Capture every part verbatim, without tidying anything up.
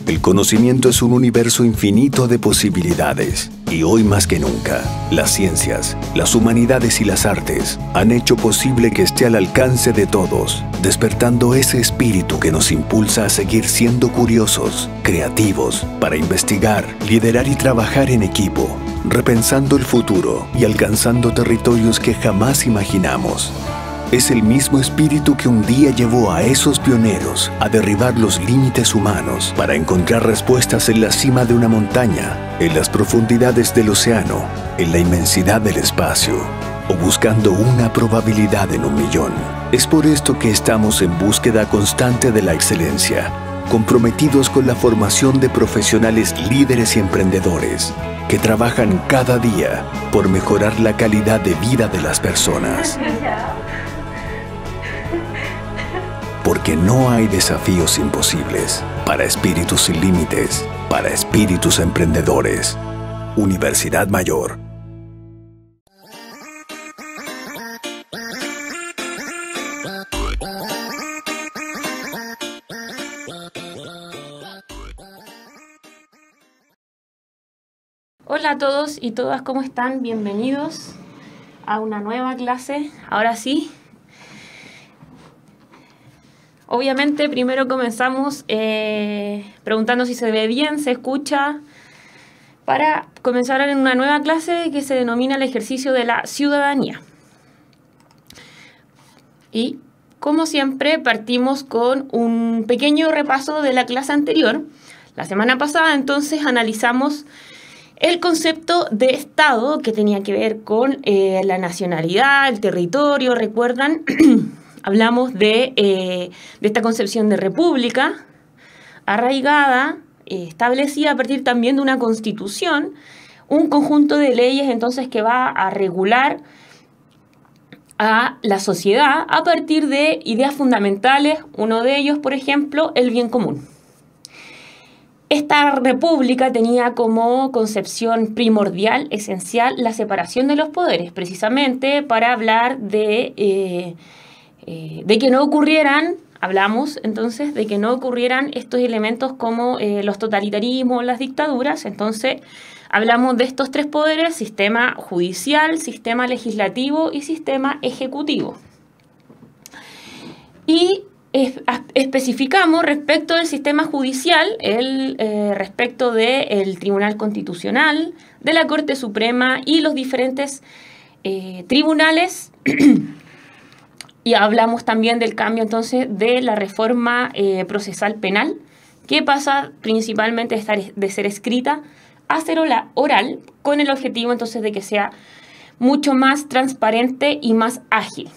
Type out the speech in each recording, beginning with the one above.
El conocimiento es un universo infinito de posibilidades. Y hoy más que nunca, las ciencias, las humanidades y las artes han hecho posible que esté al alcance de todos, despertando ese espíritu que nos impulsa a seguir siendo curiosos, creativos, para investigar, liderar y trabajar en equipo, repensando el futuro y alcanzando territorios que jamás imaginamos. Es el mismo espíritu que un día llevó a esos pioneros a derribar los límites humanos para encontrar respuestas en la cima de una montaña, en las profundidades del océano, en la inmensidad del espacio, o buscando una probabilidad en un millón. Es por esto que estamos en búsqueda constante de la excelencia, comprometidos con la formación de profesionales líderes y emprendedores que trabajan cada día por mejorar la calidad de vida de las personas. Porque no hay desafíos imposibles para espíritus sin límites, para espíritus emprendedores. Universidad Mayor. Hola a todos y todas, ¿cómo están? Bienvenidos a una nueva clase. Ahora sí. Obviamente, primero comenzamos eh, preguntando si se ve bien, se escucha, para comenzar en una nueva clase que se denomina el ejercicio de la ciudadanía. Y, como siempre, partimos con un pequeño repaso de la clase anterior. La semana pasada, entonces, analizamos el concepto de Estado, que tenía que ver con eh, la nacionalidad, el territorio, ¿recuerdan? Hablamos de, eh, de esta concepción de república arraigada, eh, establecida a partir también de una constitución, un conjunto de leyes entonces que va a regular a la sociedad a partir de ideas fundamentales, uno de ellos, por ejemplo, el bien común. Esta república tenía como concepción primordial, esencial, la separación de los poderes, precisamente para hablar de... Eh, Eh, de que no ocurrieran, hablamos entonces, de que no ocurrieran estos elementos como eh, los totalitarismos, las dictaduras. Entonces hablamos de estos tres poderes: sistema judicial, sistema legislativo y sistema ejecutivo. Y es, especificamos respecto del sistema judicial, el, eh, respecto del Tribunal Constitucional, de la Corte Suprema y los diferentes eh, tribunales. Y hablamos también del cambio entonces de la reforma eh, procesal penal, que pasa principalmente de, estar, de ser escrita a ser oral, con el objetivo entonces de que sea mucho más transparente y más ágil.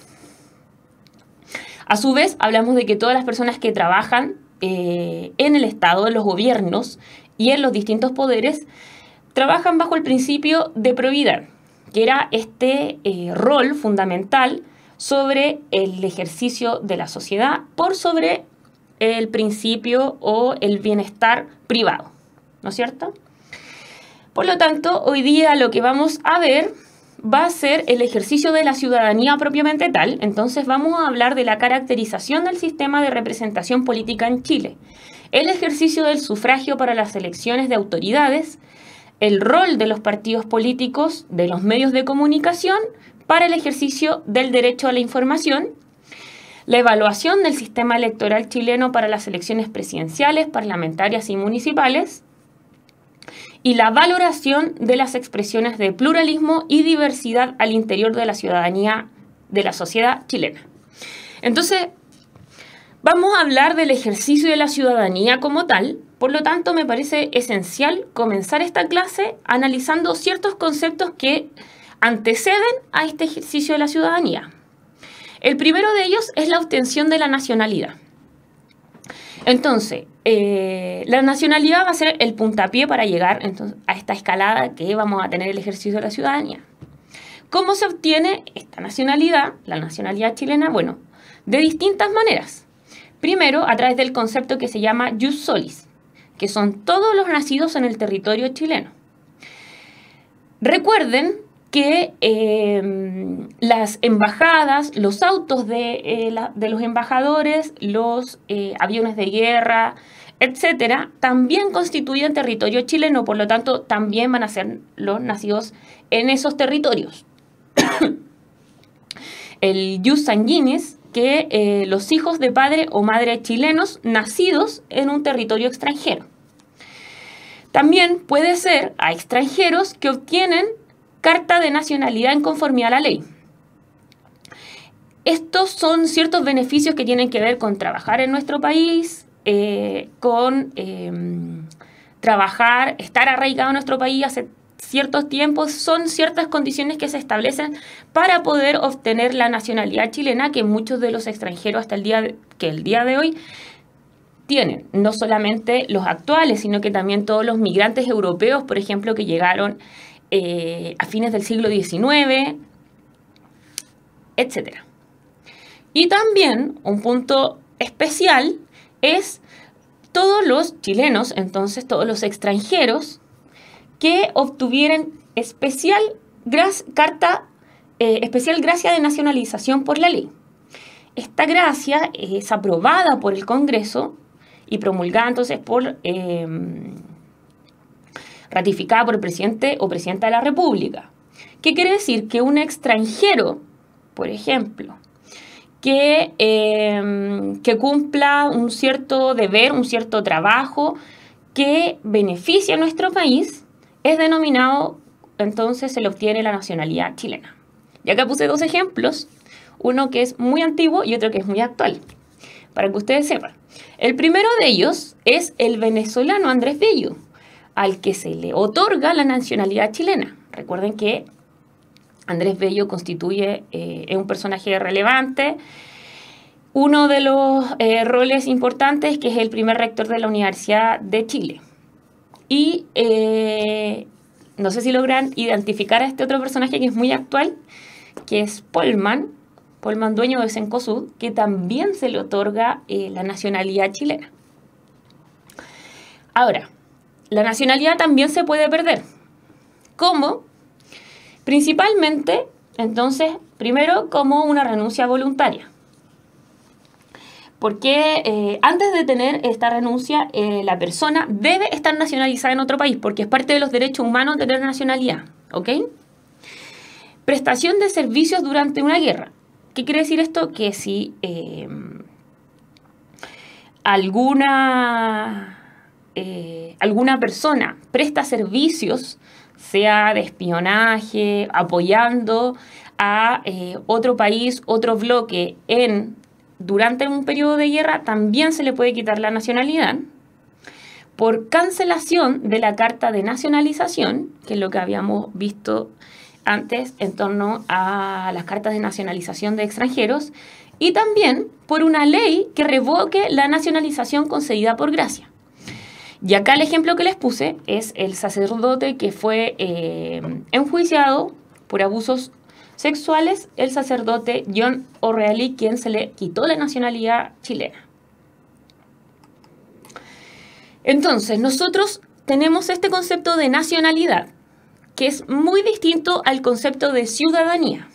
A su vez, hablamos de que todas las personas que trabajan eh, en el Estado, en los gobiernos y en los distintos poderes, trabajan bajo el principio de probidad, que era este eh, rol fundamental sobre el ejercicio de la sociedad por sobre el principio o el bienestar privado, ¿no es cierto? Por lo tanto, hoy día lo que vamos a ver va a ser el ejercicio de la ciudadanía propiamente tal. Entonces vamos a hablar de la caracterización del sistema de representación política en Chile, el ejercicio del sufragio para las elecciones de autoridades, el rol de los partidos políticos, de los medios de comunicación, para el ejercicio del derecho a la información, la evaluación del sistema electoral chileno para las elecciones presidenciales, parlamentarias y municipales, y la valoración de las expresiones de pluralismo y diversidad al interior de la ciudadanía, de la sociedad chilena. Entonces, vamos a hablar del ejercicio de la ciudadanía como tal. Por lo tanto, me parece esencial comenzar esta clase analizando ciertos conceptos que anteceden a este ejercicio de la ciudadanía. El primero de ellos es la obtención de la nacionalidad. Entonces, eh, la nacionalidad va a ser el puntapié para llegar entonces, a esta escalada que vamos a tener el ejercicio de la ciudadanía. ¿Cómo se obtiene esta nacionalidad, la nacionalidad chilena? Bueno, de distintas maneras. Primero, a través del concepto que se llama jus solis, que son todos los nacidos en el territorio chileno. Recuerden que eh, las embajadas, los autos de, eh, la, de los embajadores, los eh, aviones de guerra, etcétera, también constituyen territorio chileno, por lo tanto, también van a ser los nacidos en esos territorios. El jus sanguinis, que eh, los hijos de padre o madre chilenos nacidos en un territorio extranjero. También puede ser a extranjeros que obtienen carta de nacionalidad en conformidad a la ley. Estos son ciertos beneficios que tienen que ver con trabajar en nuestro país, eh, con eh, trabajar, estar arraigado en nuestro país hace ciertos tiempos. Son ciertas condiciones que se establecen para poder obtener la nacionalidad chilena que muchos de los extranjeros hasta el día de, que el día de hoy tienen. No solamente los actuales, sino que también todos los migrantes europeos, por ejemplo, que llegaron eh, a fines del siglo diecinueve, etcétera. Y también un punto especial es todos los chilenos, entonces todos los extranjeros que obtuvieran especial carta, eh, especial gracia de nacionalización por la ley. Esta gracia es aprobada por el Congreso y promulgada entonces por, eh, ratificada por el presidente o presidenta de la República. ¿Qué quiere decir? Que un extranjero, por ejemplo, que, eh, que cumpla un cierto deber, un cierto trabajo que beneficia a nuestro país, es denominado, entonces se le obtiene la nacionalidad chilena. Y acá puse dos ejemplos, uno que es muy antiguo y otro que es muy actual, para que ustedes sepan. El primero de ellos es el venezolano Andrés Bello, al que se le otorga la nacionalidad chilena. Recuerden que Andrés Bello constituye eh, es un personaje relevante. Uno de los eh, roles importantes, que es el primer rector de la Universidad de Chile. Y eh, no sé si logran identificar a este otro personaje que es muy actual, que es Polman, Polman dueño de Cencosud, que también se le otorga eh, la nacionalidad chilena. Ahora, la nacionalidad también se puede perder. ¿Cómo? Principalmente, entonces, primero como una renuncia voluntaria. Porque eh, antes de tener esta renuncia, eh, la persona debe estar nacionalizada en otro país, porque es parte de los derechos humanos tener nacionalidad, ¿ok? Prestación de servicios durante una guerra. ¿Qué quiere decir esto? Que si eh, alguna, eh, alguna persona presta servicios, sea de espionaje, apoyando a eh, otro país, otro bloque en, durante un periodo de guerra, también se le puede quitar la nacionalidad por cancelación de la carta de nacionalización, que es lo que habíamos visto antes en torno a las cartas de nacionalización de extranjeros, y también por una ley que revoque la nacionalización concedida por gracia. Y acá el ejemplo que les puse es el sacerdote que fue eh, enjuiciado por abusos sexuales, el sacerdote John O'Reilly, quien se le quitó la nacionalidad chilena. Entonces, nosotros tenemos este concepto de nacionalidad, que es muy distinto al concepto de ciudadanía.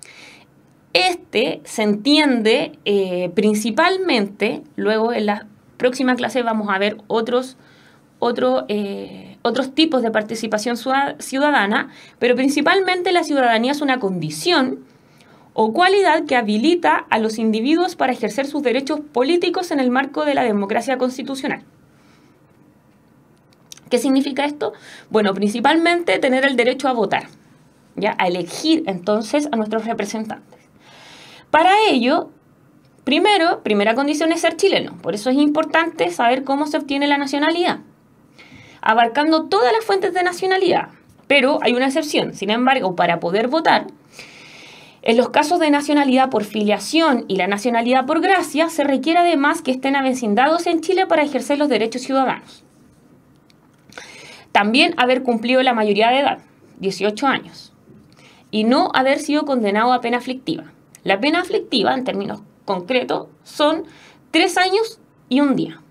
Este se entiende eh, principalmente, luego en la próxima clase vamos a ver otros Otro, eh, otros tipos de participación ciudadana, pero principalmente la ciudadanía es una condición o cualidad que habilita a los individuos para ejercer sus derechos políticos en el marco de la democracia constitucional. ¿Qué significa esto? Bueno, principalmente tener el derecho a votar, ¿ya? A elegir entonces a nuestros representantes. Para ello, primero, primera condición es ser chileno, por eso es importante saber cómo se obtiene la nacionalidad, abarcando todas las fuentes de nacionalidad, pero hay una excepción. Sin embargo, para poder votar, en los casos de nacionalidad por filiación y la nacionalidad por gracia, se requiere además que estén avecindados en Chile para ejercer los derechos ciudadanos. También haber cumplido la mayoría de edad, dieciocho años, y no haber sido condenado a pena aflictiva. La pena aflictiva, en términos concretos, son tres años y un día.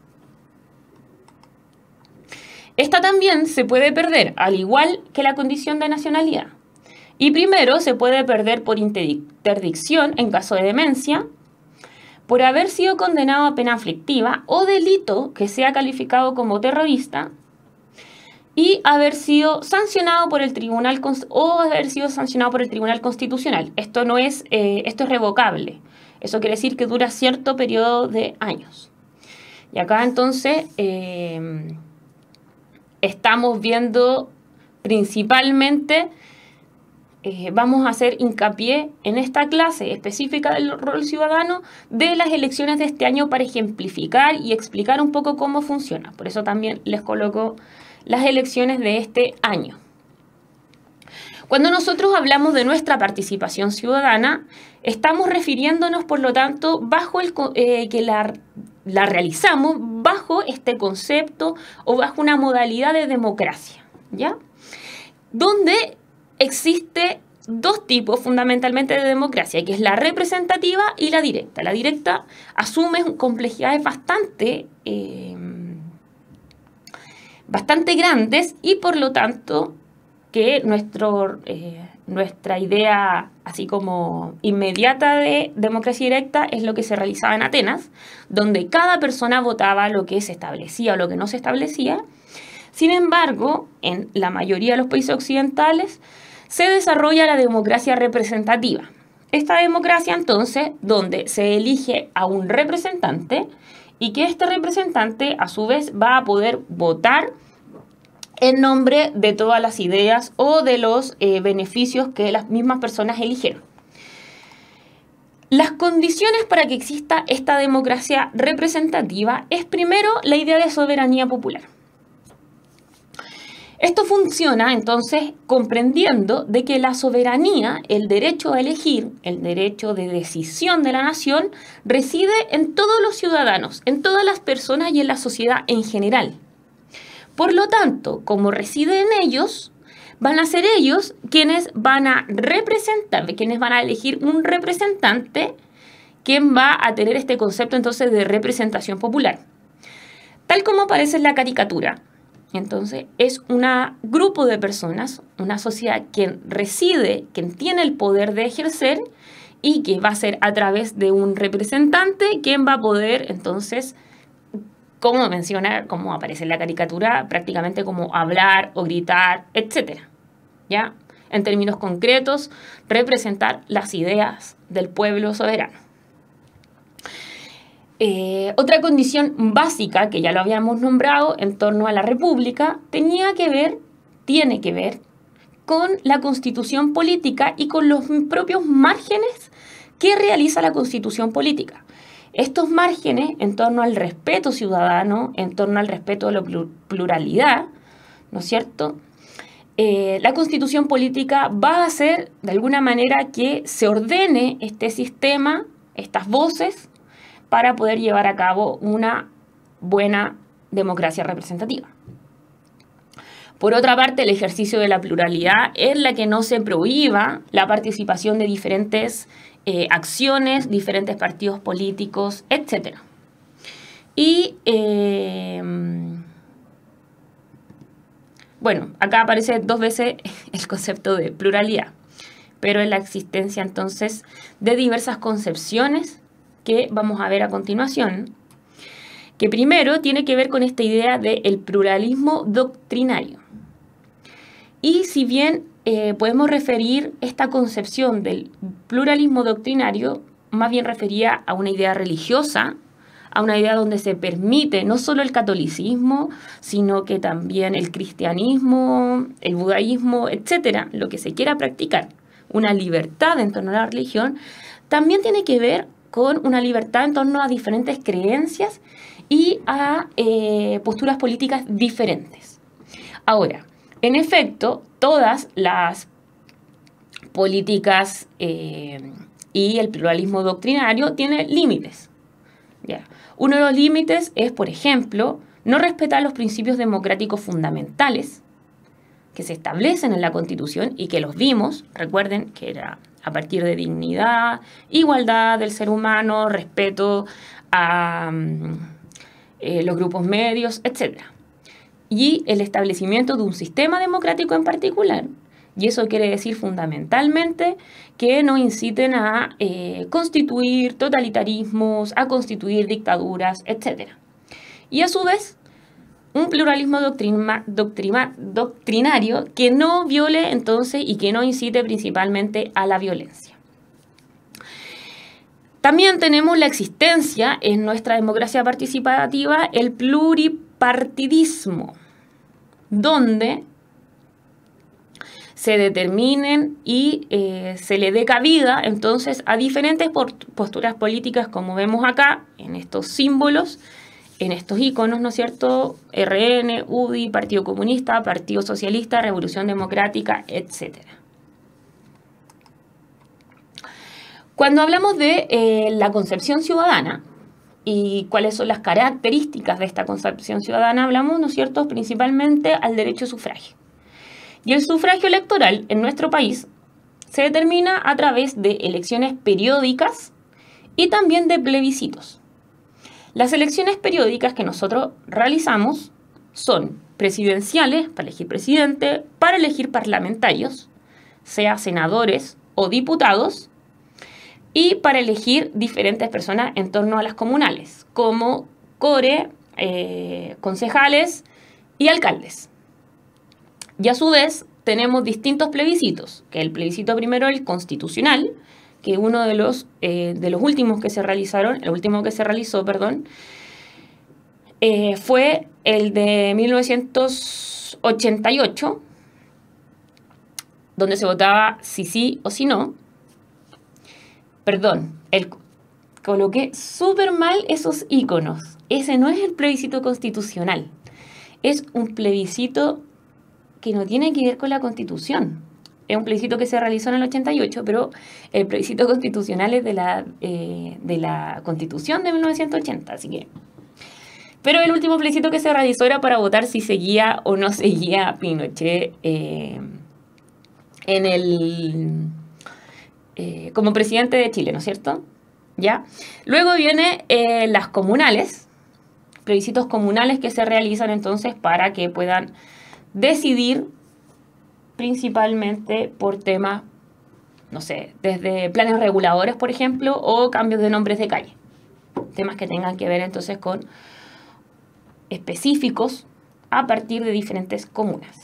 Esta también se puede perder, al igual que la condición de nacionalidad. Y primero se puede perder por interdicción en caso de demencia, por haber sido condenado a pena aflictiva o delito que sea calificado como terrorista y haber sido sancionado por el tribunal o haber sido sancionado por el Tribunal Constitucional. Esto no es, eh, esto es revocable. Eso quiere decir que dura cierto periodo de años. Y acá entonces eh, estamos viendo principalmente, eh, vamos a hacer hincapié en esta clase específica del rol ciudadano de las elecciones de este año para ejemplificar y explicar un poco cómo funciona. Por eso también les coloco las elecciones de este año. Cuando nosotros hablamos de nuestra participación ciudadana, estamos refiriéndonos, por lo tanto, bajo el eh, que la, la realizamos bajo este concepto o bajo una modalidad de democracia, ¿ya? Donde existe dos tipos fundamentalmente de democracia, que es la representativa y la directa. La directa asume complejidades bastante eh, bastante grandes y por lo tanto que nuestro, eh, nuestra idea así como inmediata de democracia directa es lo que se realizaba en Atenas, donde cada persona votaba lo que se establecía o lo que no se establecía. Sin embargo, en la mayoría de los países occidentales se desarrolla la democracia representativa. Esta democracia entonces donde se elige a un representante y que este representante a su vez va a poder votar en nombre de todas las ideas o de los eh, beneficios que las mismas personas eligieron. Las condiciones para que exista esta democracia representativa es primero la idea de soberanía popular. Esto funciona entonces comprendiendo de que la soberanía, el derecho a elegir, el derecho de decisión de la nación, reside en todos los ciudadanos, en todas las personas y en la sociedad en general. Por lo tanto, como reside en ellos, van a ser ellos quienes van a representar, quienes van a elegir un representante, quien va a tener este concepto entonces de representación popular. Tal como aparece en la caricatura. Entonces, es un grupo de personas, una sociedad quien reside, quien tiene el poder de ejercer y que va a ser a través de un representante quien va a poder, entonces, como menciona, como aparece en la caricatura, prácticamente como hablar o gritar, etcétera. ¿Ya? En términos concretos, representar las ideas del pueblo soberano. Eh, otra condición básica, que ya lo habíamos nombrado en torno a la República, tenía que ver, tiene que ver con la Constitución política y con los propios márgenes que realiza la Constitución política. Estos márgenes en torno al respeto ciudadano, en torno al respeto de la pluralidad, ¿no es cierto? Eh, la Constitución política va a hacer de alguna manera que se ordene este sistema, estas voces, para poder llevar a cabo una buena democracia representativa. Por otra parte, el ejercicio de la pluralidad es la que no se prohíba la participación de diferentes eh, acciones, diferentes partidos políticos, etcétera. Y, eh, bueno, acá aparece dos veces el concepto de pluralidad, pero en la existencia entonces de diversas concepciones que vamos a ver a continuación, que primero tiene que ver con esta idea del pluralismo doctrinario. Y si bien eh, podemos referir esta concepción del pluralismo doctrinario, más bien refería a una idea religiosa, a una idea donde se permite no solo el catolicismo, sino que también el cristianismo, el budaísmo, etcétera, lo que se quiera practicar, una libertad en torno a la religión, también tiene que ver con una libertad en torno a diferentes creencias y a eh, posturas políticas diferentes. Ahora, en efecto, todas las políticas eh, y el pluralismo doctrinario tienen límites. ¿Ya? Uno de los límites es, por ejemplo, no respetar los principios democráticos fundamentales que se establecen en la Constitución y que los vimos, recuerden que era a partir de dignidad, igualdad del ser humano, respeto a eh, los grupos medios, etcétera. Y el establecimiento de un sistema democrático en particular, Y eso quiere decir fundamentalmente que no inciten a eh, constituir totalitarismos, a constituir dictaduras, etcétera. Y a su vez, un pluralismo doctrina, doctrina, doctrinario que no viole entonces y que no incite principalmente a la violencia. También tenemos la existencia en nuestra democracia participativa el pluripartidismo, donde se determinen y eh, se le dé cabida entonces a diferentes posturas políticas, como vemos acá en estos símbolos, en estos iconos, ¿no es cierto? R N, U D I, Partido Comunista, Partido Socialista, Revolución Democrática, etcétera. Cuando hablamos de eh, la concepción ciudadana y cuáles son las características de esta concepción ciudadana, hablamos, ¿no es cierto?, principalmente al derecho de sufragio. Y el sufragio electoral en nuestro país se determina a través de elecciones periódicas y también de plebiscitos. Las elecciones periódicas que nosotros realizamos son presidenciales, para elegir presidente, para elegir parlamentarios, sea senadores o diputados, y para elegir diferentes personas en torno a las comunales, como core, eh, concejales y alcaldes. Y a su vez tenemos distintos plebiscitos, que el plebiscito primero, el constitucional, que uno de los, eh, de los últimos que se realizaron, el último que se realizó, perdón, eh, fue el de mil novecientos ochenta y ocho, donde se votaba si sí o si no. Perdón, el, coloqué súper mal esos iconos. Ese no es el plebiscito constitucional. Es un plebiscito que no tiene que ver con la Constitución. Es un plebiscito que se realizó en el ochenta y ocho, pero el plebiscito constitucional es de la, eh, de la Constitución de mil novecientos ochenta, así que... Pero el último plebiscito que se realizó era para votar si seguía o no seguía Pinochet eh, en el... Eh, como presidente de Chile, ¿no es cierto? ¿Ya? Luego vienen eh, las comunales, plebiscitos comunales que se realizan entonces para que puedan decidir principalmente por temas, no sé, desde planes reguladores, por ejemplo, o cambios de nombres de calle. Temas que tengan que ver entonces con específicos a partir de diferentes comunas.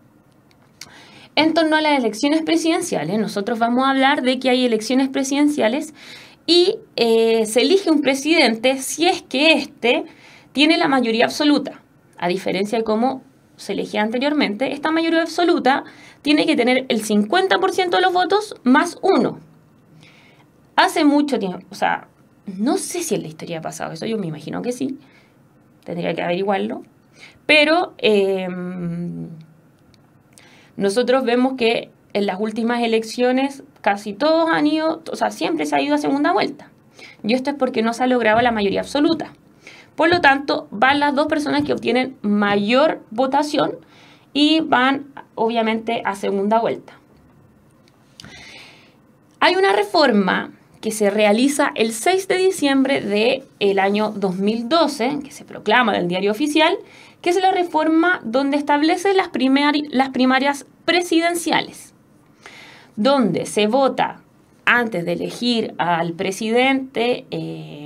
En torno a las elecciones presidenciales, nosotros vamos a hablar de que hay elecciones presidenciales y eh, se elige un presidente si es que éste tiene la mayoría absoluta. A diferencia de cómo se elegía anteriormente, esta mayoría absoluta tiene que tener el cincuenta por ciento de los votos más uno. Hace mucho tiempo, o sea, no sé si en la historia ha pasado eso, yo me imagino que sí, tendría que averiguarlo, pero... Eh, nosotros vemos que en las últimas elecciones casi todos han ido, o sea, siempre se ha ido a segunda vuelta. Y esto es porque no se ha logrado la mayoría absoluta. Por lo tanto, van las dos personas que obtienen mayor votación y van, obviamente, a segunda vuelta. Hay una reforma que se realiza el seis de diciembre del año dos mil doce, que se proclama del Diario Oficial, que es la reforma donde establece las, primari las primarias presidenciales, donde se vota antes de elegir al presidente eh,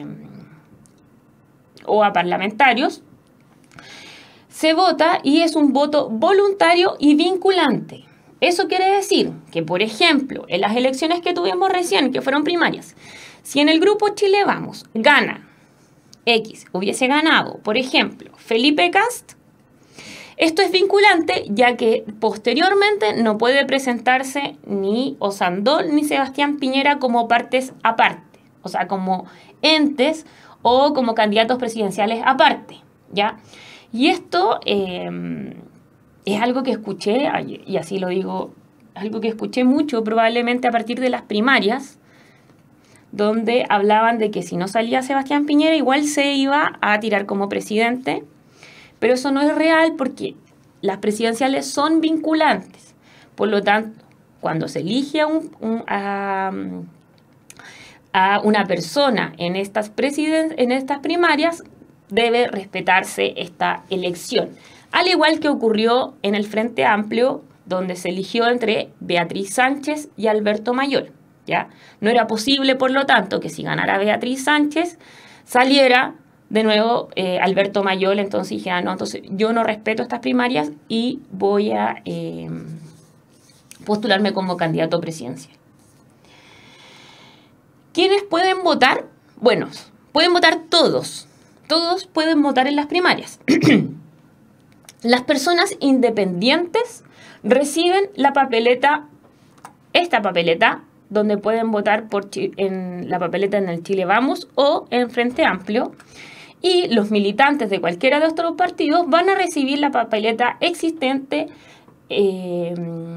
o a parlamentarios, se vota y es un voto voluntario y vinculante. Eso quiere decir que, por ejemplo, en las elecciones que tuvimos recién, que fueron primarias, si en el grupo Chile Vamos gana X, hubiese ganado, por ejemplo, Felipe Kast, esto es vinculante, ya que posteriormente no puede presentarse ni Osandón ni Sebastián Piñera como partes aparte, o sea, como entes o como candidatos presidenciales aparte, ¿ya? Y esto eh, es algo que escuché, y así lo digo, algo que escuché mucho probablemente a partir de las primarias, donde hablaban de que si no salía Sebastián Piñera igual se iba a tirar como presidente, pero eso no es real porque las presidenciales son vinculantes. Por lo tanto, cuando se elige a, un, un, a, a una persona en estas, presiden- en estas primarias, debe respetarse esta elección. Al igual que ocurrió en el Frente Amplio donde se eligió entre Beatriz Sánchez y Alberto Mayol, ¿ya? No era posible, por lo tanto, que si ganara Beatriz Sánchez, saliera de nuevo eh, Alberto Mayol. Entonces dijera, no, entonces yo no respeto estas primarias y voy a eh, postularme como candidato presidencial. ¿Quiénes pueden votar? Bueno, pueden votar todos. Todos pueden votar en las primarias. Las personas independientes reciben la papeleta, esta papeleta, donde pueden votar por en la papeleta en el Chile Vamos o en Frente Amplio. Y los militantes de cualquiera de estos partidos van a recibir la papeleta existente eh,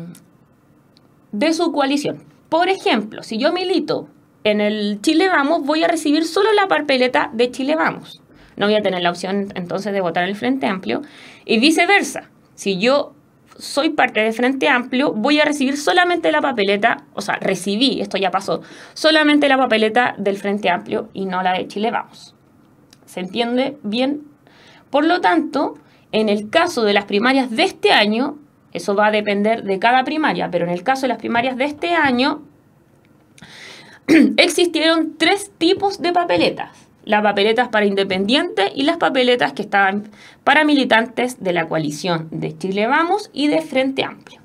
de su coalición. Por ejemplo, si yo milito en el Chile Vamos, voy a recibir solo la papeleta de Chile Vamos. No voy a tener la opción entonces de votar en el Frente Amplio. Y viceversa. Si yo soy parte de Frente Amplio, voy a recibir solamente la papeleta, o sea, recibí, esto ya pasó, solamente la papeleta del Frente Amplio y no la de Chile Vamos. ¿Se entiende bien? Por lo tanto, en el caso de las primarias de este año, eso va a depender de cada primaria, pero en el caso de las primarias de este año, existieron tres tipos de papeletas. Las papeletas para independientes y las papeletas que estaban para militantes de la coalición de Chile Vamos y de Frente Amplio.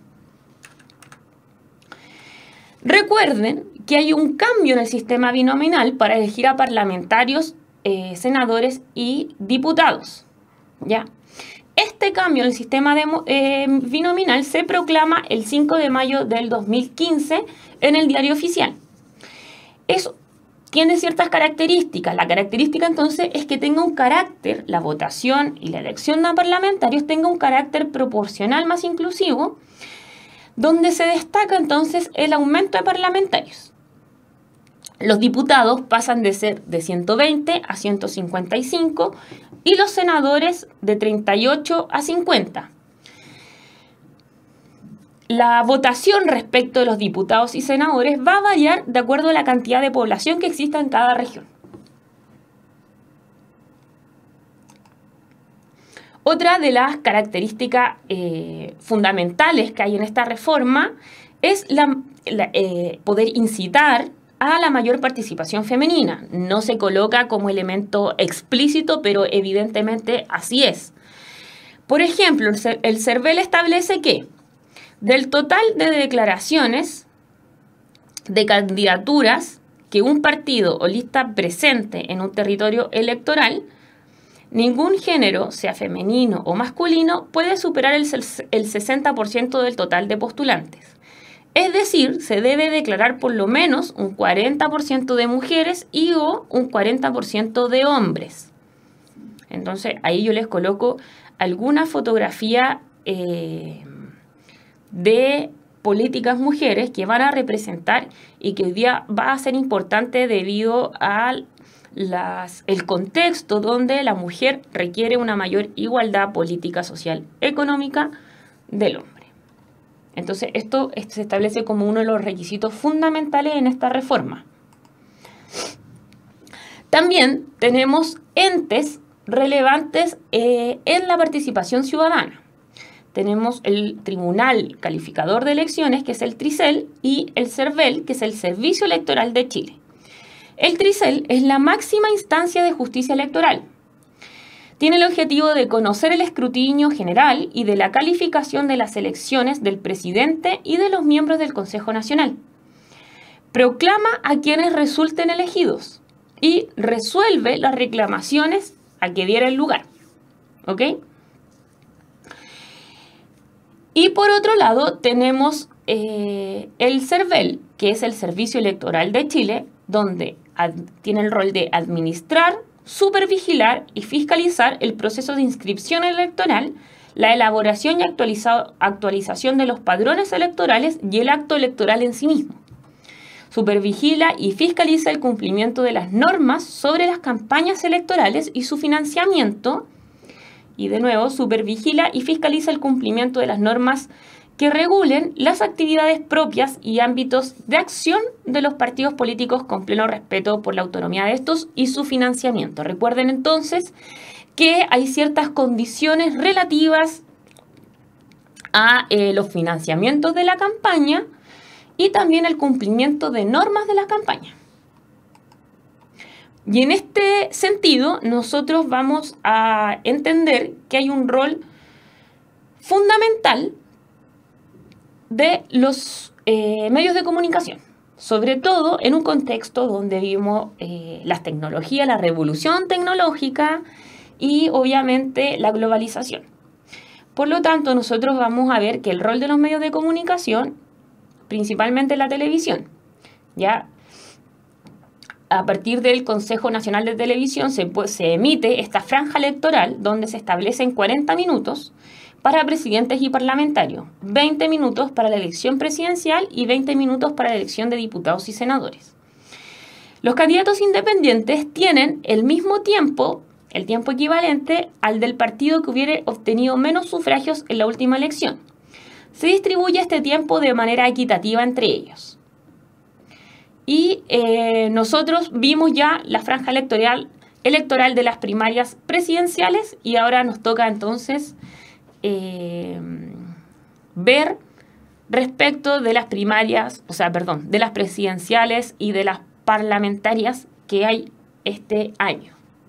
Recuerden que hay un cambio en el sistema binominal para elegir a parlamentarios, eh, senadores y diputados, ¿ya? Este cambio en el sistema de, eh, binominal se proclama el cinco de mayo del dos mil quince en el Diario Oficial. Eso tiene ciertas características. La característica entonces es que tenga un carácter, la votación y la elección de parlamentarios tenga un carácter proporcional más inclusivo, donde se destaca entonces el aumento de parlamentarios. Los diputados pasan de ser de ciento veinte a ciento cincuenta y cinco y los senadores de treinta y ocho a cincuenta. La votación respecto de los diputados y senadores va a variar de acuerdo a la cantidad de población que exista en cada región. Otra de las características eh, fundamentales que hay en esta reforma es la, la, eh, poder incitar a la mayor participación femenina. No se coloca como elemento explícito, pero evidentemente así es. Por ejemplo, el CERVEL establece que del total de declaraciones de candidaturas que un partido o lista presente en un territorio electoral, ningún género, sea femenino o masculino, puede superar el, el sesenta por ciento del total de postulantes. Es decir, se debe declarar por lo menos un cuarenta por ciento de mujeres y o un cuarenta por ciento de hombres. Entonces, ahí yo les coloco alguna fotografía eh, de políticas mujeres que van a representar y que hoy día va a ser importante debido a las, el contexto donde la mujer requiere una mayor igualdad política, social, económica del hombre. Entonces, esto, esto se establece como uno de los requisitos fundamentales en esta reforma. También tenemos entes relevantes eh, en la participación ciudadana. Tenemos el Tribunal Calificador de Elecciones, que es el TRICEL, y el CERVEL, que es el Servicio Electoral de Chile. El TRICEL es la máxima instancia de justicia electoral. Tiene el objetivo de conocer el escrutinio general y de la calificación de las elecciones del presidente y de los miembros del Consejo Nacional. Proclama a quienes resulten elegidos y resuelve las reclamaciones a que dieran lugar. ¿Ok? Y por otro lado tenemos eh, el CERVEL, que es el Servicio Electoral de Chile, donde tiene el rol de administrar, supervigilar y fiscalizar el proceso de inscripción electoral, la elaboración y actualización de los padrones electorales y el acto electoral en sí mismo. Supervigila y fiscaliza el cumplimiento de las normas sobre las campañas electorales y su financiamiento. Y de nuevo, supervigila y fiscaliza el cumplimiento de las normas que regulen las actividades propias y ámbitos de acción de los partidos políticos con pleno respeto por la autonomía de estos y su financiamiento. Recuerden entonces que hay ciertas condiciones relativas a eh, los financiamientos de la campaña y también el cumplimiento de normas de la campaña. Y en este sentido, nosotros vamos a entender que hay un rol fundamental de los eh, medios de comunicación, sobre todo en un contexto donde vimos eh, las tecnologías, la revolución tecnológica y obviamente la globalización. Por lo tanto, nosotros vamos a ver que el rol de los medios de comunicación, principalmente la televisión, ya a partir del Consejo Nacional de Televisión se, se emite esta franja electoral donde se establecen cuarenta minutos para presidentes y parlamentarios, veinte minutos para la elección presidencial y veinte minutos para la elección de diputados y senadores. Los candidatos independientes tienen el mismo tiempo, el tiempo equivalente al del partido que hubiera obtenido menos sufragios en la última elección. Se distribuye este tiempo de manera equitativa entre ellos. Y eh, nosotros vimos ya la franja electoral, electoral de las primarias presidenciales y ahora nos toca entonces eh, ver respecto de las primarias, o sea, perdón, de las presidenciales y de las parlamentarias que hay este año.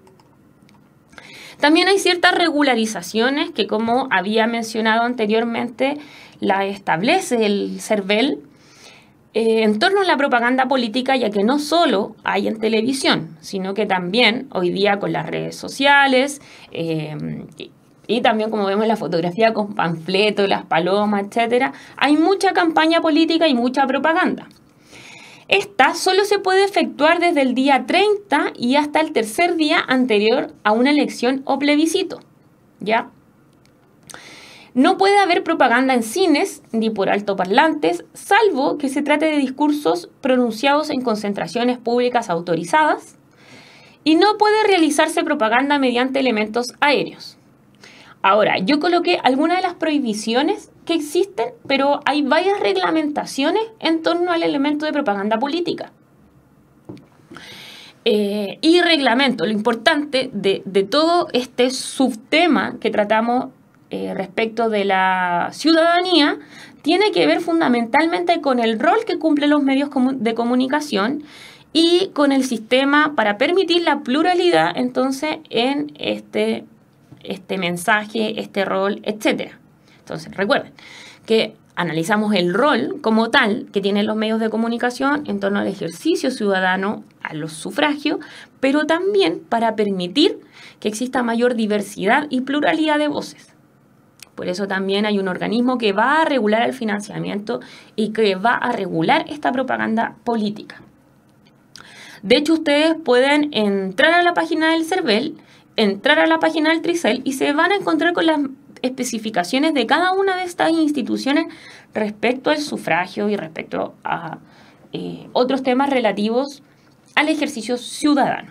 También hay ciertas regularizaciones que, como había mencionado anteriormente, la establece el CERVEL eh, en torno a la propaganda política, ya que no solo hay en televisión, sino que también hoy día con las redes sociales eh, y, y también, como vemos en la fotografía, con panfletos, las palomas, etcétera, hay mucha campaña política y mucha propaganda. Esta solo se puede efectuar desde el día treinta y hasta el tercer día anterior a una elección o plebiscito, ¿ya? No puede haber propaganda en cines ni por altoparlantes, salvo que se trate de discursos pronunciados en concentraciones públicas autorizadas, y no puede realizarse propaganda mediante elementos aéreos. Ahora, yo coloqué algunas de las prohibiciones que existen, pero hay varias reglamentaciones en torno al elemento de propaganda política. Eh, y reglamento, lo importante de, de todo este subtema que tratamos eh, respecto de la ciudadanía, tiene que ver fundamentalmente con el rol que cumplen los medios de comunicación y con el sistema para permitir la pluralidad, entonces, en este, este mensaje, este rol, etcétera. Entonces, recuerden que analizamos el rol como tal que tienen los medios de comunicación en torno al ejercicio ciudadano, a los sufragios, pero también para permitir que exista mayor diversidad y pluralidad de voces. Por eso también hay un organismo que va a regular el financiamiento y que va a regular esta propaganda política. De hecho, ustedes pueden entrar a la página del CERVEL, entrar a la página del TRICEL y se van a encontrar con las especificaciones de cada una de estas instituciones respecto al sufragio y respecto a eh, otros temas relativos al ejercicio ciudadano.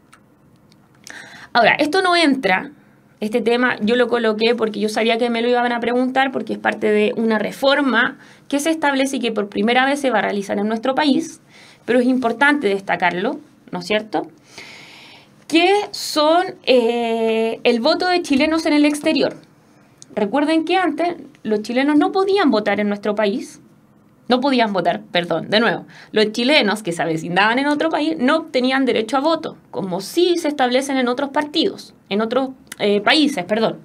Ahora, esto no entra, este tema yo lo coloqué porque yo sabía que me lo iban a preguntar, porque es parte de una reforma que se establece y que por primera vez se va a realizar en nuestro país, pero es importante destacarlo, ¿no es cierto?, que son eh, el voto de chilenos en el exterior. Recuerden que antes los chilenos no podían votar en nuestro país, no podían votar, perdón, de nuevo, los chilenos que se avecindaban en otro país no tenían derecho a voto, como sí se establecen en otros partidos, en otros eh, países, perdón.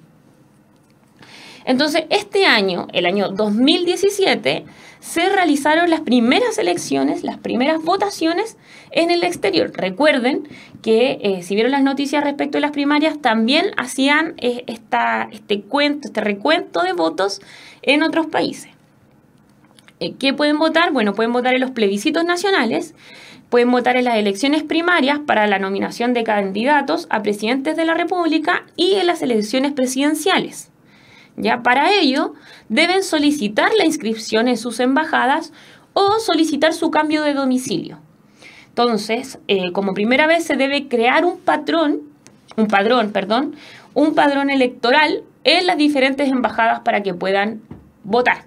Entonces, este año, el año dos mil diecisiete, se realizaron las primeras elecciones, las primeras votaciones en el exterior. Recuerden que eh, si vieron las noticias respecto a las primarias, también hacían eh, esta, este cuento, este recuento de votos en otros países. Eh, ¿Qué pueden votar? Bueno, pueden votar en los plebiscitos nacionales, pueden votar en las elecciones primarias para la nominación de candidatos a presidentes de la República y en las elecciones presidenciales. Ya para ello, deben solicitar la inscripción en sus embajadas o solicitar su cambio de domicilio. Entonces, eh, como primera vez se debe crear un patrón, un padrón, perdón, un padrón electoral en las diferentes embajadas para que puedan votar.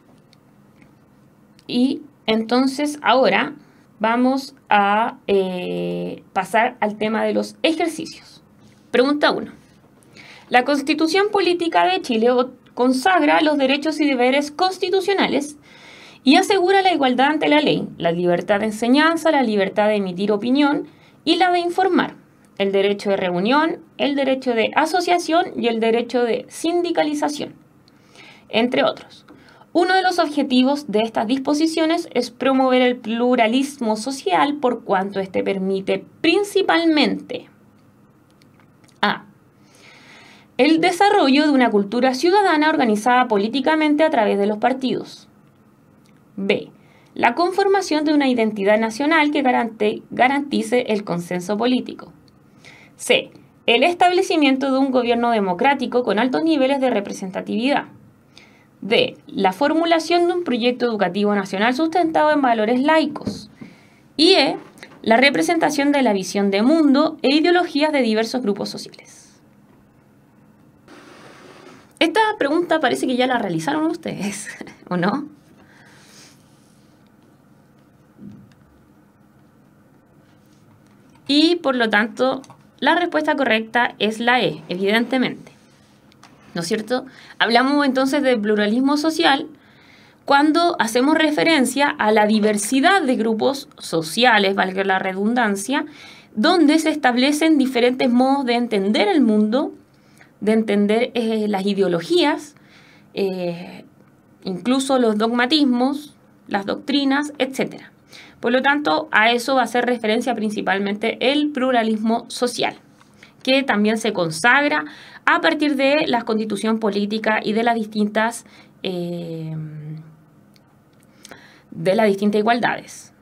Y entonces ahora vamos a eh, pasar al tema de los ejercicios. Pregunta uno. La Constitución Política de Chile consagra los derechos y deberes constitucionales y asegura la igualdad ante la ley, la libertad de enseñanza, la libertad de emitir opinión y la de informar, el derecho de reunión, el derecho de asociación y el derecho de sindicalización, entre otros. Uno de los objetivos de estas disposiciones es promover el pluralismo social por cuanto éste permite principalmente a. el desarrollo de una cultura ciudadana organizada políticamente a través de los partidos. B. La conformación de una identidad nacional que garante, garantice el consenso político. C. El establecimiento de un gobierno democrático con altos niveles de representatividad. D. La formulación de un proyecto educativo nacional sustentado en valores laicos. Y E. La representación de la visión de mundo e ideologías de diversos grupos sociales. Esta pregunta parece que ya la realizaron ustedes, ¿o no? Y por lo tanto, la respuesta correcta es la E, evidentemente. ¿No es cierto? Hablamos entonces de pluralismo social cuando hacemos referencia a la diversidad de grupos sociales, valga la redundancia, donde se establecen diferentes modos de entender el mundo, de entender eh, las ideologías, eh, incluso los dogmatismos, las doctrinas, etcétera. Por lo tanto, a eso va a hacer referencia principalmente el pluralismo social, que también se consagra a partir de la constitución política y de las distintas, eh, de las distintas igualdades.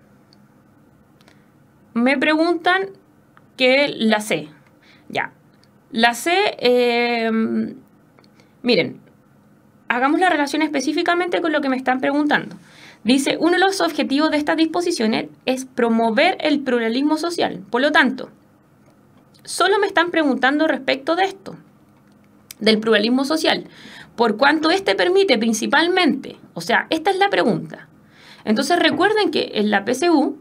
Me preguntan que la C. Ya. La C, eh, miren, hagamos la relación específicamente con lo que me están preguntando. Dice, uno de los objetivos de estas disposiciones es promover el pluralismo social. Por lo tanto, solo me están preguntando respecto de esto, del pluralismo social, por cuanto este permite principalmente, o sea, esta es la pregunta. Entonces recuerden que en la P S U,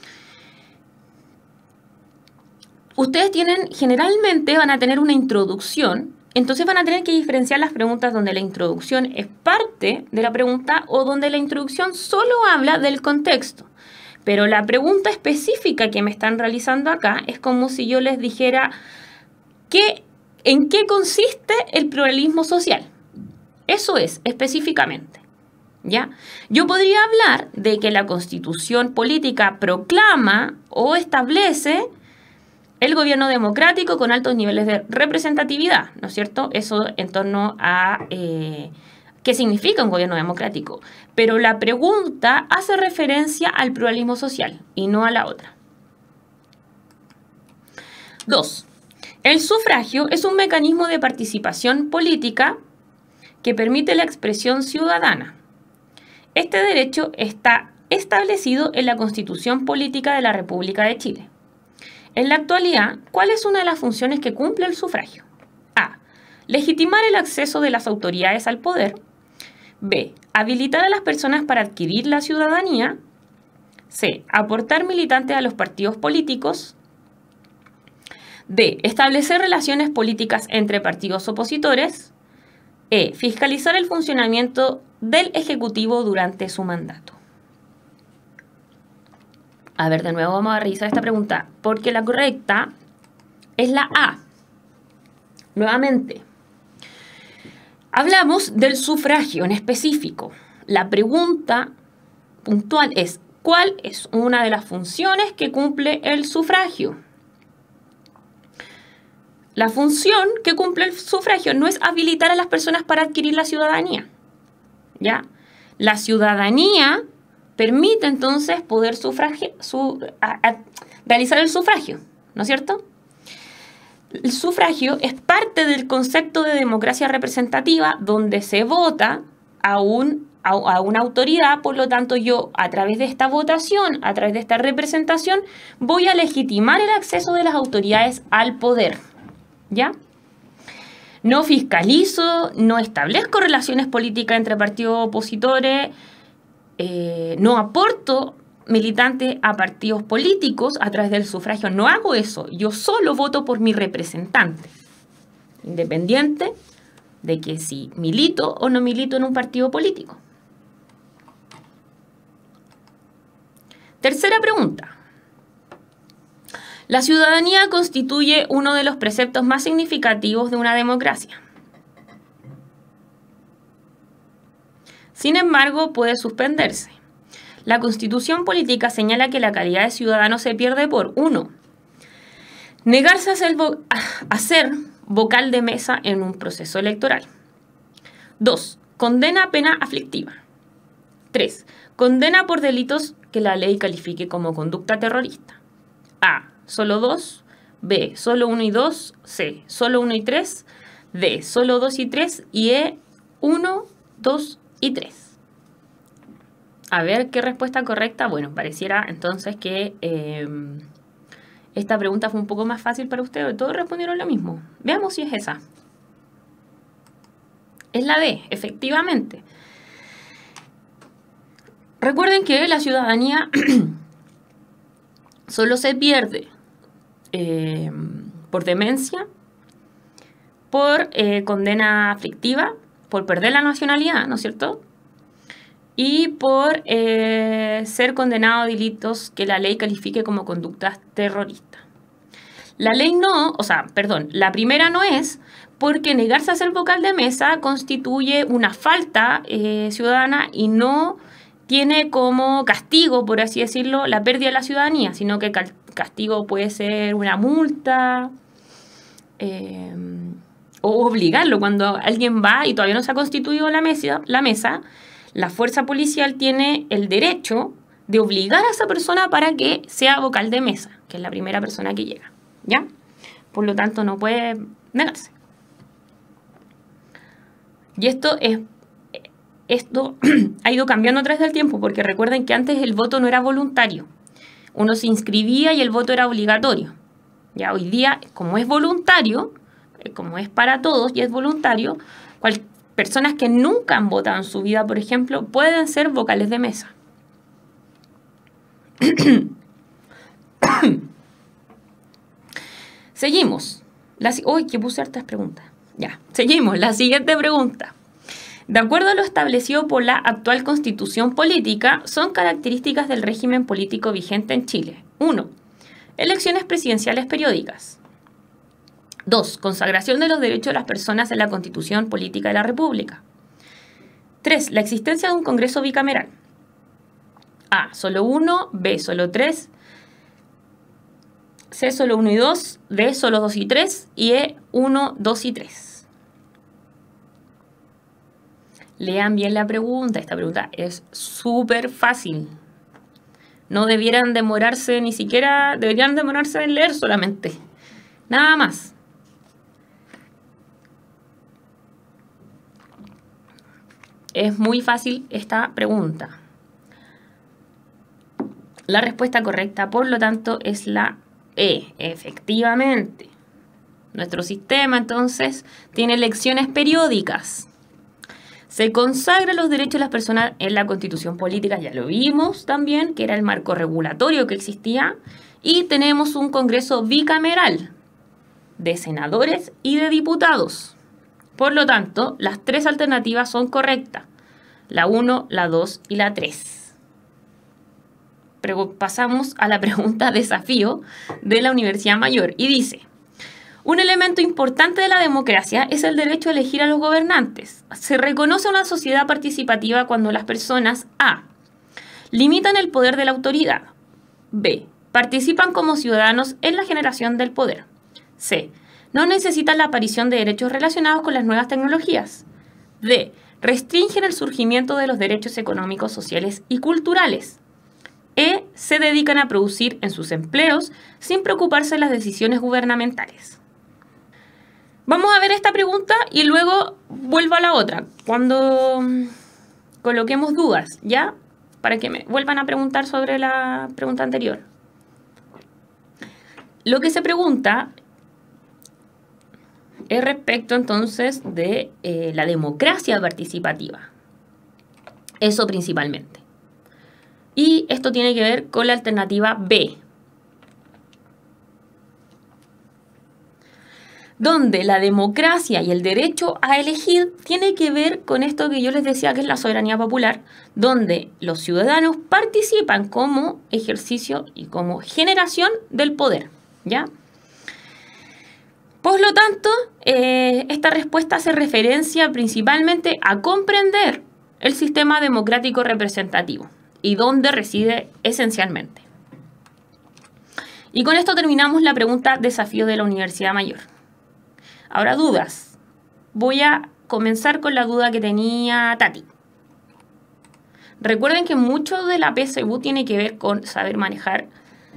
ustedes tienen, generalmente van a tener una introducción, entonces van a tener que diferenciar las preguntas donde la introducción es parte de la pregunta o donde la introducción solo habla del contexto. Pero la pregunta específica que me están realizando acá es como si yo les dijera ¿qué, ¿en qué consiste el pluralismo social? Eso es, específicamente. ¿Ya? Yo podría hablar de que la Constitución política proclama o establece el gobierno democrático con altos niveles de representatividad, ¿no es cierto? Eso en torno a eh, qué significa un gobierno democrático. Pero la pregunta hace referencia al pluralismo social y no a la otra. Dos. El sufragio es un mecanismo de participación política que permite la expresión ciudadana. Este derecho está establecido en la Constitución Política de la República de Chile. En la actualidad, ¿cuál es una de las funciones que cumple el sufragio? A. Legitimar el acceso de las autoridades al poder. B. Habilitar a las personas para adquirir la ciudadanía. C. Aportar militantes a los partidos políticos. D. Establecer relaciones políticas entre partidos opositores. E. Fiscalizar el funcionamiento del Ejecutivo durante su mandato. A ver, de nuevo vamos a revisar esta pregunta, porque la correcta es la A. Nuevamente, hablamos del sufragio en específico. La pregunta puntual es, ¿cuál es una de las funciones que cumple el sufragio? La función que cumple el sufragio no es habilitar a las personas para adquirir la ciudadanía. ¿Ya? La ciudadanía permite entonces poder sufragio, su, a, a, realizar el sufragio, ¿no es cierto? El sufragio es parte del concepto de democracia representativa donde se vota a, un, a, a una autoridad, por lo tanto yo a través de esta votación, a través de esta representación, voy a legitimar el acceso de las autoridades al poder, ¿ya? No fiscalizo, no establezco relaciones políticas entre partidos opositores, Eh, no aporto militantes a partidos políticos a través del sufragio. No hago eso. Yo solo voto por mi representante, independiente de que si milito o no milito en un partido político. Tercera pregunta. La ciudadanía constituye uno de los preceptos más significativos de una democracia. Sin embargo, puede suspenderse. La Constitución política señala que la calidad de ciudadano se pierde por uno. Negarse a ser, vo- a ser vocal de mesa en un proceso electoral. dos. Condena pena aflictiva. tres. Condena por delitos que la ley califique como conducta terrorista. A. Solo dos. B. Solo uno y dos. C. Solo uno y tres. D. Solo dos y tres. Y E. uno, dos y tres. A ver qué respuesta correcta. Bueno, pareciera entonces que eh, esta pregunta fue un poco más fácil para ustedes. Todos respondieron lo mismo. Veamos si es esa. Es la D, efectivamente. Recuerden que la ciudadanía solo se pierde eh, por demencia, por eh, condena aflictiva, por perder la nacionalidad, ¿no es cierto? Y por eh, ser condenado a delitos que la ley califique como conductas terroristas. La ley no, o sea, perdón, la primera no es porque negarse a ser vocal de mesa constituye una falta eh, ciudadana y no tiene como castigo, por así decirlo, la pérdida de la ciudadanía, sino que el castigo puede ser una multa eh, o obligarlo. Cuando alguien va y todavía no se ha constituido la mesa, la mesa, la fuerza policial tiene el derecho de obligar a esa persona para que sea vocal de mesa, que es la primera persona que llega, ¿ya? Por lo tanto, no puede negarse. Y esto es Esto ha ido cambiando a través del tiempo, porque recuerden que antes el voto no era voluntario. Uno se inscribía y el voto era obligatorio. Ya hoy día, como es voluntario, como es para todos y es voluntario, cual, personas que nunca han votado en su vida, por ejemplo, pueden ser vocales de mesa. Seguimos. La, uy, que puse hartas preguntas. Ya, seguimos. La siguiente pregunta. De acuerdo a lo establecido por la actual Constitución política, son características del régimen político vigente en Chile. uno. Elecciones presidenciales periódicas. dos. Consagración de los derechos de las personas en la Constitución política de la República. tres. La existencia de un Congreso bicameral. A. Solo uno. B. Solo tres. C. Solo uno y dos. D. Solo dos y tres. Y E. uno, dos y tres. Lean bien la pregunta. Esta pregunta es súper fácil. No debieran demorarse ni siquiera, deberían demorarse en leer solamente. Nada más. Es muy fácil esta pregunta. La respuesta correcta, por lo tanto, es la E. Efectivamente. Nuestro sistema, entonces, tiene elecciones periódicas. Se consagran los derechos de las personas en la Constitución política, ya lo vimos también, que era el marco regulatorio que existía. Y tenemos un Congreso bicameral de senadores y de diputados. Por lo tanto, las tres alternativas son correctas. La uno, la dos y la tres. Pero pasamos a la pregunta desafío de la Universidad Mayor y dice: un elemento importante de la democracia es el derecho a elegir a los gobernantes. Se reconoce una sociedad participativa cuando las personas A. limitan el poder de la autoridad. B. Participan como ciudadanos en la generación del poder. C. No necesitan la aparición de derechos relacionados con las nuevas tecnologías. D. Restringen el surgimiento de los derechos económicos, sociales y culturales. E. Se dedican a producir en sus empleos sin preocuparse de las decisiones gubernamentales. Vamos a ver esta pregunta y luego vuelvo a la otra, cuando coloquemos dudas, ¿ya? Para que me vuelvan a preguntar sobre la pregunta anterior. Lo que se pregunta es respecto entonces de eh, la democracia participativa. Eso principalmente. Y esto tiene que ver con la alternativa B. donde la democracia y el derecho a elegir tiene que ver con esto que yo les decía que es la soberanía popular, donde los ciudadanos participan como ejercicio y como generación del poder, ¿ya? Por lo tanto, eh, esta respuesta hace referencia principalmente a comprender el sistema democrático representativo y dónde reside esencialmente. Y con esto terminamos la pregunta desafío de la Universidad Mayor. Ahora, dudas. Voy a comenzar con la duda que tenía Tati. Recuerden que mucho de la P S U tiene que ver con saber manejar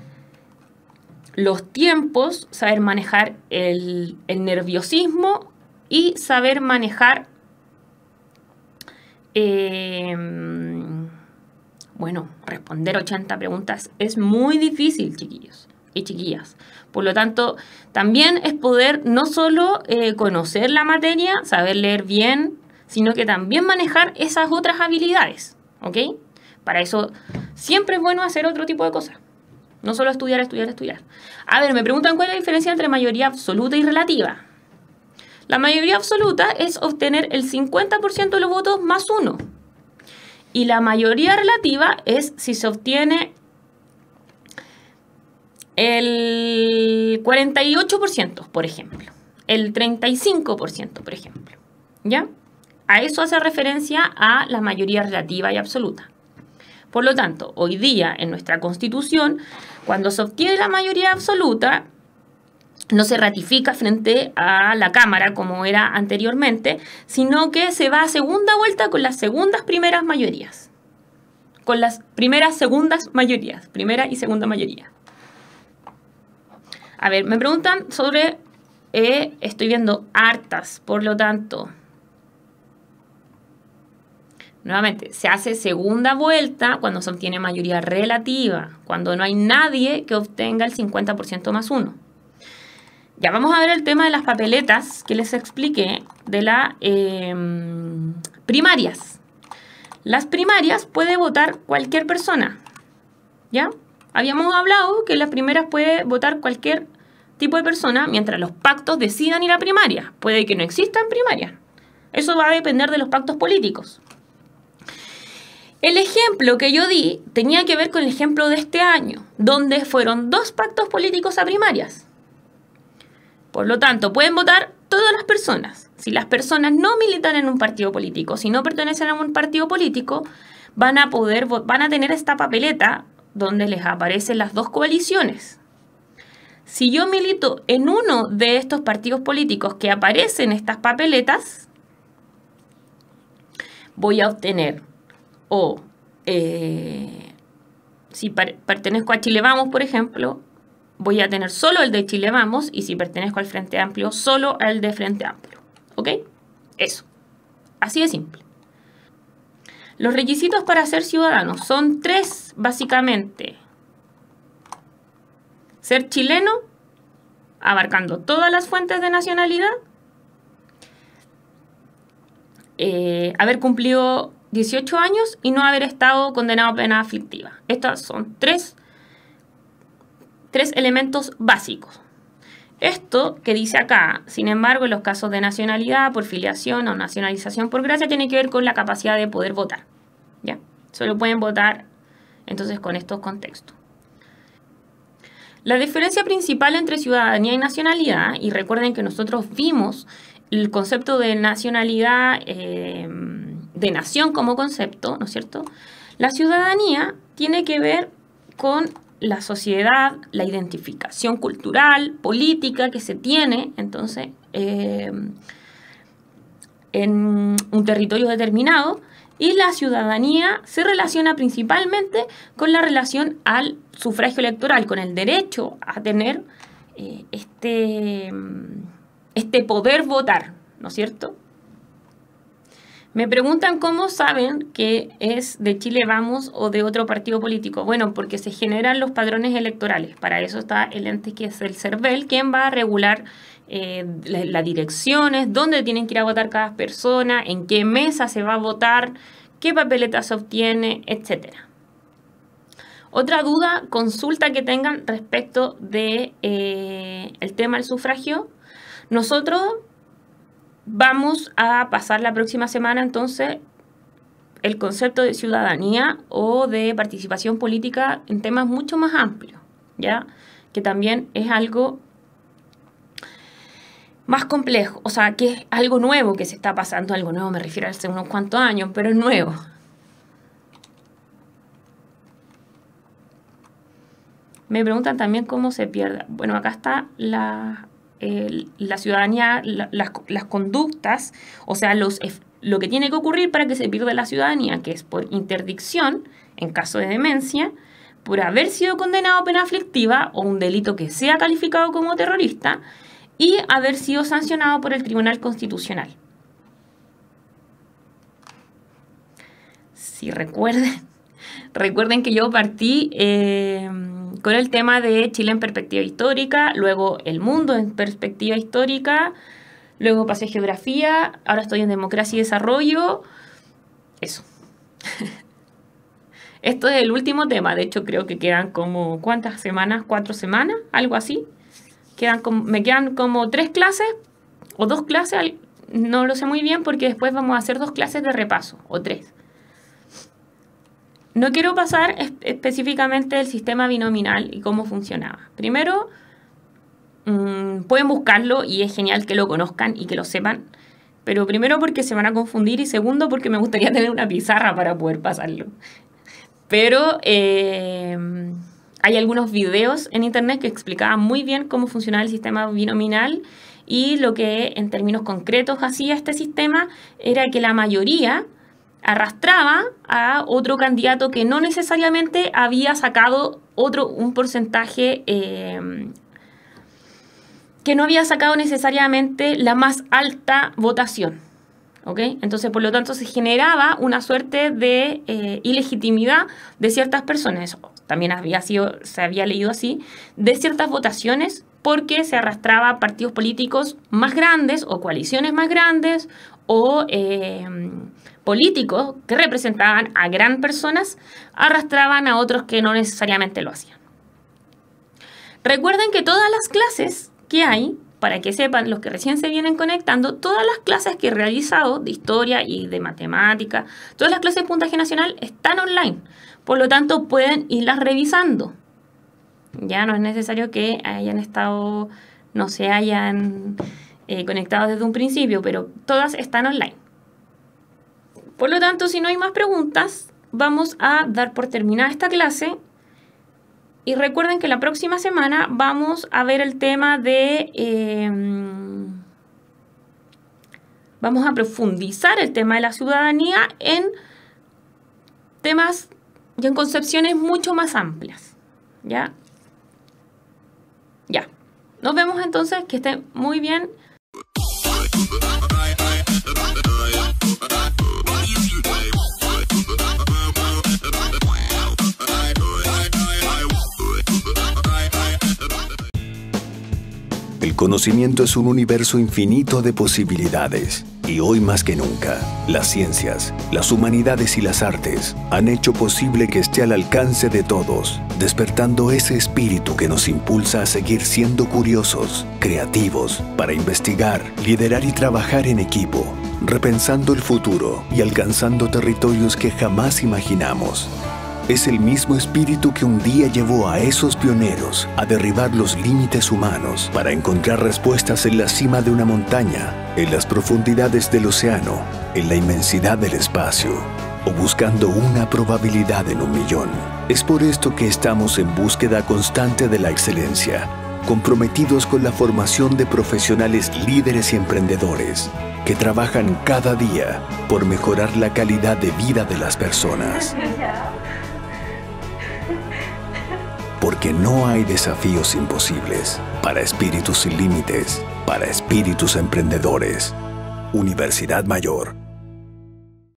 los tiempos, saber manejar el, el nerviosismo y saber manejar, eh, bueno, responder ochenta preguntas es muy difícil, chiquillos y chiquillas. Por lo tanto, también es poder no solo eh, conocer la materia, saber leer bien, sino que también manejar esas otras habilidades, ¿ok? Para eso siempre es bueno hacer otro tipo de cosas. No solo estudiar, estudiar, estudiar. A ver, me preguntan cuál es la diferencia entre mayoría absoluta y relativa. La mayoría absoluta es obtener el cincuenta por ciento de los votos más uno. Y la mayoría relativa es si se obtiene el cuarenta y ocho por ciento, por ejemplo. El treinta y cinco por ciento, por ejemplo. ¿Ya? A eso hace referencia a la mayoría relativa y absoluta. Por lo tanto, hoy día en nuestra Constitución, cuando se obtiene la mayoría absoluta, no se ratifica frente a la Cámara como era anteriormente, sino que se va a segunda vuelta con las segundas primeras mayorías. Con las primeras segundas mayorías. Primera y segunda mayoría. A ver, me preguntan sobre... Eh, estoy viendo hartas, por lo tanto... Nuevamente, se hace segunda vuelta cuando se obtiene mayoría relativa, cuando no hay nadie que obtenga el cincuenta por ciento más uno. Ya vamos a ver el tema de las papeletas que les expliqué de las eh, primarias. Las primarias puede votar cualquier persona, ¿ya? Habíamos hablado que las primeras puede votar cualquier tipo de persona mientras los pactos decidan ir a primaria. Puede que no existan primarias. Eso va a depender de los pactos políticos. El ejemplo que yo di tenía que ver con el ejemplo de este año, donde fueron dos pactos políticos a primarias. Por lo tanto, pueden votar todas las personas. Si las personas no militan en un partido político, si no pertenecen a un partido político, van a poder, van a tener esta papeleta donde les aparecen las dos coaliciones. Si yo milito en uno de estos partidos políticos que aparecen en estas papeletas, voy a obtener o eh, si per pertenezco a Chile Vamos, por ejemplo, voy a tener solo el de Chile Vamos, y si pertenezco al Frente Amplio, solo el de Frente Amplio. ¿Ok? Eso. Así de simple. Los requisitos para ser ciudadano son tres, básicamente. Ser chileno, abarcando todas las fuentes de nacionalidad. Eh, haber cumplido dieciocho años y no haber estado condenado a pena aflictiva. Estos son tres, tres elementos básicos. Esto que dice acá, sin embargo, en los casos de nacionalidad por filiación o nacionalización por gracia, tiene que ver con la capacidad de poder votar. ¿Ya? Solo pueden votar, entonces, con estos contextos. La diferencia principal entre ciudadanía y nacionalidad, y recuerden que nosotros vimos el concepto de nacionalidad, eh, de nación como concepto, ¿no es cierto? La ciudadanía tiene que ver con la sociedad, la identificación cultural, política que se tiene, entonces, eh, en un territorio determinado, y la ciudadanía se relaciona principalmente con la relación al sufragio electoral, con el derecho a tener eh, este, este poder votar, ¿no es cierto? Me preguntan cómo saben que es de Chile Vamos o de otro partido político. Bueno, porque se generan los padrones electorales. Para eso está el ente que es el CERVEL, quien va a regular eh, las la direcciones, dónde tienen que ir a votar cada persona, en qué mesa se va a votar, qué papeleta se obtiene, etcétera. Otra duda, consulta que tengan respecto de eh, el tema del sufragio. Nosotros vamos a pasar la próxima semana entonces el concepto de ciudadanía o de participación política en temas mucho más amplios, ¿ya? Que también es algo más complejo, o sea, que es algo nuevo que se está pasando, algo nuevo me refiero a hace unos cuantos años, pero es nuevo. Me preguntan también cómo se pierde. Bueno, acá está la, eh, la ciudadanía, la, las, las conductas, o sea, los lo que tiene que ocurrir para que se pierda la ciudadanía, que es por interdicción, en caso de demencia, por haber sido condenado a pena aflictiva o un delito que sea calificado como terrorista y haber sido sancionado por el Tribunal Constitucional. Si recuerden, recuerden que yo partí eh, con el tema de Chile en perspectiva histórica, luego el mundo en perspectiva histórica, luego pasé geografía, ahora estoy en democracia y desarrollo. Eso. Esto es el último tema. De hecho, creo que quedan como, ¿cuántas semanas? ¿Cuatro semanas? Algo así. Quedan como, me quedan como tres clases o dos clases. No lo sé muy bien porque después vamos a hacer dos clases de repaso, o tres. No quiero pasar es, específicamente del sistema binominal y cómo funcionaba. Primero, pueden buscarlo y es genial que lo conozcan y que lo sepan, pero primero porque se van a confundir y segundo porque me gustaría tener una pizarra para poder pasarlo. Pero eh, hay algunos videos en internet que explicaban muy bien cómo funcionaba el sistema binominal y lo que en términos concretos hacía este sistema era que la mayoría arrastraba a otro candidato que no necesariamente había sacado otro, un porcentaje eh, que no había sacado necesariamente la más alta votación, ¿ok? Entonces, por lo tanto, se generaba una suerte de eh, ilegitimidad de ciertas personas. También había sido, se había leído así, de ciertas votaciones porque se arrastraba a partidos políticos más grandes o coaliciones más grandes o eh, políticos que representaban a gran personas, arrastraban a otros que no necesariamente lo hacían. Recuerden que todas las clases que hay, para que sepan los que recién se vienen conectando, todas las clases que he realizado de historia y de matemática, todas las clases de puntaje nacional están online. Por lo tanto, pueden irlas revisando. Ya no es necesario que hayan estado, no se hayan eh, conectado desde un principio, pero todas están online. Por lo tanto, si no hay más preguntas, vamos a dar por terminada esta clase. Y recuerden que la próxima semana vamos a ver el tema de... Eh, vamos a profundizar el tema de la ciudadanía en temas y en concepciones mucho más amplias. ¿Ya? Ya. Nos vemos entonces. Que estén muy bien. El conocimiento es un universo infinito de posibilidades y hoy más que nunca, las ciencias, las humanidades y las artes han hecho posible que esté al alcance de todos, despertando ese espíritu que nos impulsa a seguir siendo curiosos, creativos, para investigar, liderar y trabajar en equipo, repensando el futuro y alcanzando territorios que jamás imaginamos. Es el mismo espíritu que un día llevó a esos pioneros a derribar los límites humanos para encontrar respuestas en la cima de una montaña, en las profundidades del océano, en la inmensidad del espacio, o buscando una probabilidad en un millón. Es por esto que estamos en búsqueda constante de la excelencia, comprometidos con la formación de profesionales líderes y emprendedores que trabajan cada día por mejorar la calidad de vida de las personas. Porque no hay desafíos imposibles para espíritus sin límites, para espíritus emprendedores. Universidad Mayor.